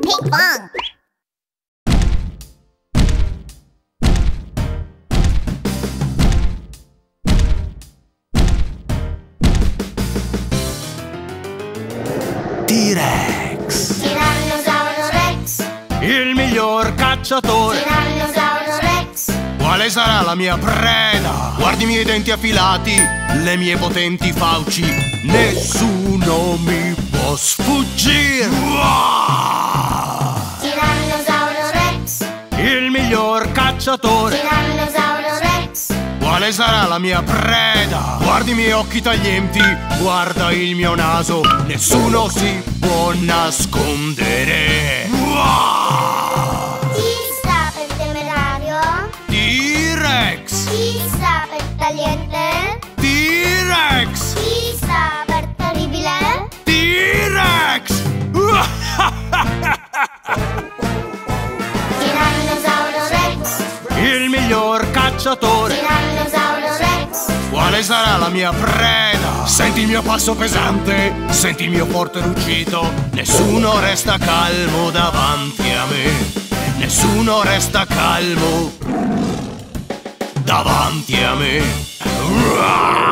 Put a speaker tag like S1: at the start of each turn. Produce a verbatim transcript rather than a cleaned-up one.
S1: Ping pong.
S2: T-Rex.
S3: Tirannosauro Rex.
S2: Il miglior cacciatore.
S3: Tirannosauro Rex.
S2: Quale sarà la mia preda? Guardi i miei denti affilati, le mie potenti fauci. Nessuno mi può sfuggire.
S3: Tirannosauro Rex.
S2: Il miglior cacciatore.
S3: Tirannosauro Rex.
S2: Quale sarà la mia preda? Guardi i miei occhi taglienti, guarda il mio naso. Nessuno si può nascondere.
S3: T sta per temerario.
S2: T-Rex.
S3: T sta per tagliente.
S2: T-Rex.
S3: T sta per terribile.
S2: T-Rex.
S3: Tirannosauro Rex.
S2: Il miglior cacciatore.
S3: Tirannosauro Rex.
S2: Quale sarà la mia preda? Senti il mio passo pesante, senti il mio forte ruggito. Nessuno resta calmo davanti a me. Nessuno resta calmo davanti a me.